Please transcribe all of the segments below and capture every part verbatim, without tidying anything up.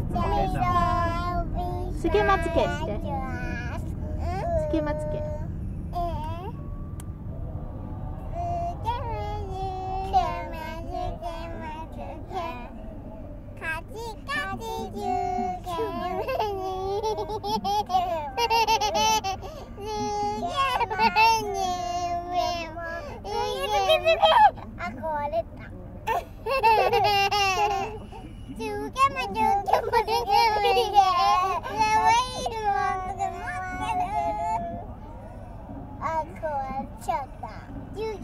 つけまつけしてつけまつけあ、壊れた。あ、壊れちゃった。かわいいよ。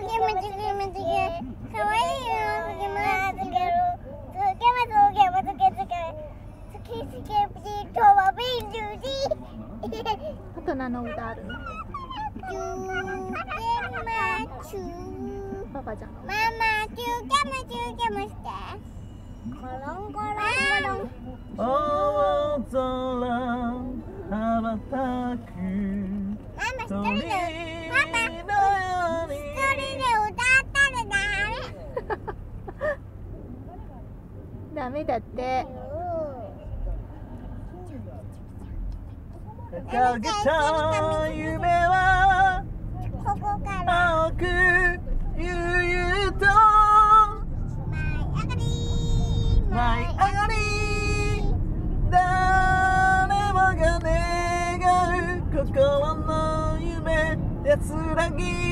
あと何の歌あるの？パパじゃん。 ママ、チューキャマチューキャマして。コロンコロンコロン。 大空羽ばたくママ一人で、パパ一人で歌ったらダメだって。 掲げた夢はここから青く悠々と舞い上がり舞い上がり誰もが願う心の夢安らぎ